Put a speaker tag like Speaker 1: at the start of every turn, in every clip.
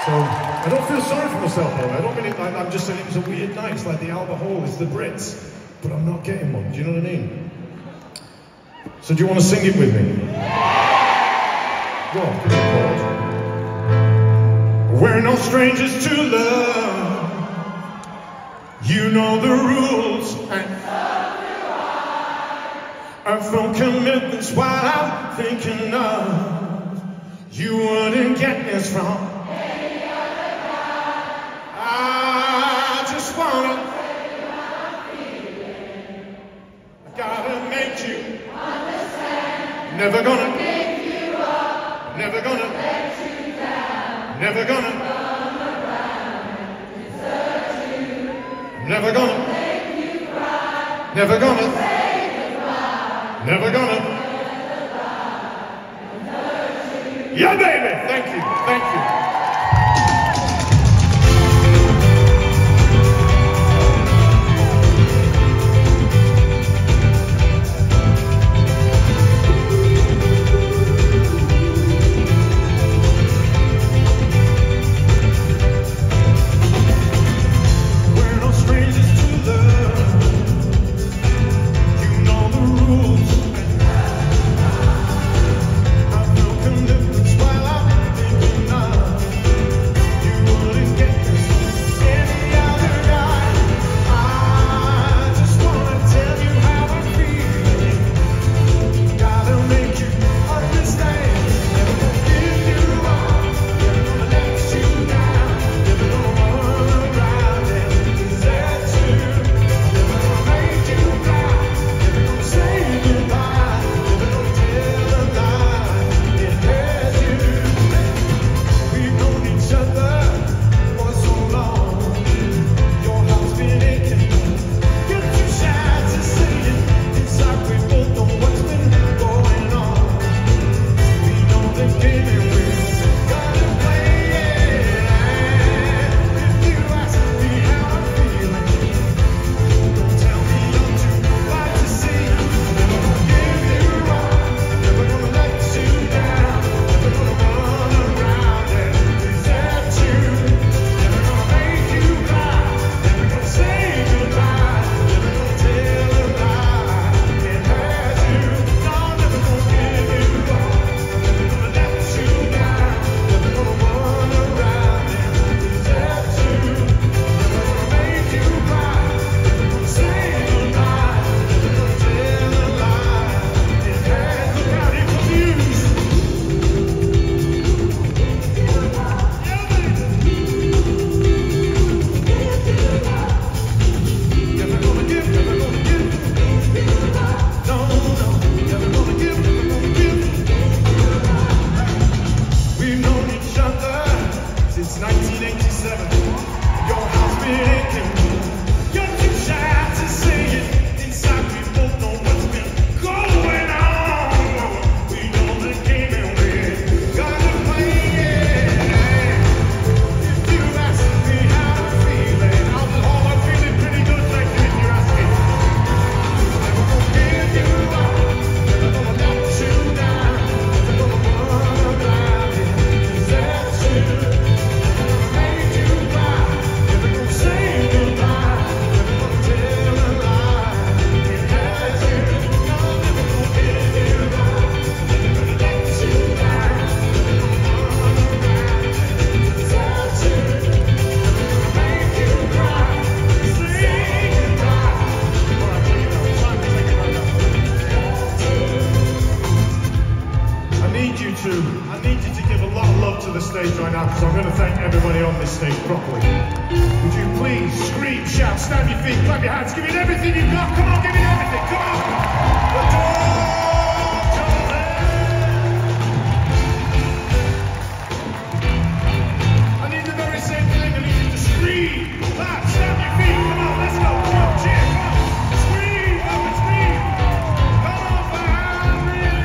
Speaker 1: So I don't feel sorry for myself, though. I don't mean it. I'm just saying it was a weird night. It's like the Albert Hall. It's the Brits, but I'm not getting one. Do you know what I mean? So do you want to sing it with me? Go on, give me a chord. We're no strangers to love. You know the rules. And from commitments while I'm thinking of, you wouldn't get this from any other guy. I just wanna I gotta make you understand. Never gonna give you up. Never gonna let you down. Never gonna come around and desert you. Never gonna make you cry. Never gonna never gonna. Yeah, baby. Thank you. Thank you. We're no strangers to love. You know the rules. I need you to give a lot of love to the stage right now, because I'm going to thank everybody on this stage properly. Would you please scream, shout, stamp your feet, clap your hands, give it everything you've got. Come on, give it everything. Come on. I need the very same thing. I need you to scream, clap, stamp your feet. Come on, let's go. Come on, cheer. Come on. Scream, up and scream. Come on, fans, really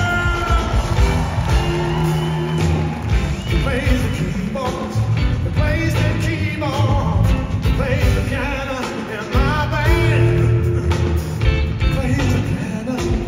Speaker 1: good. Plays the keyboard, plays the keyboard, plays the piano in my band. Plays the piano.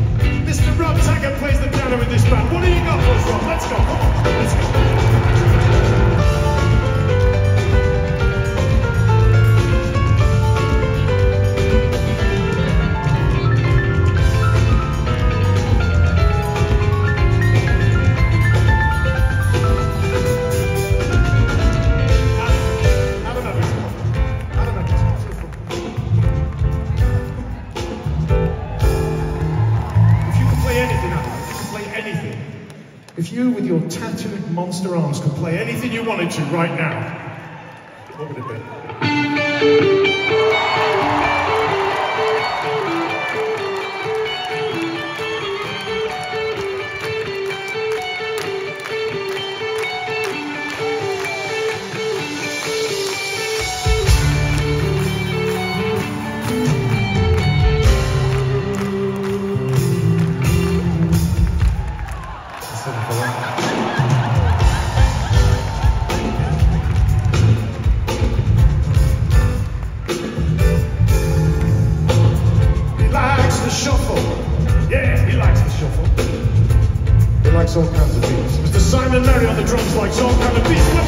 Speaker 1: Monster Arms could play anything you wanted to right now, what would it be? All kinds of beats. Mr. Simon Merry on the drums likes all kinds of beats.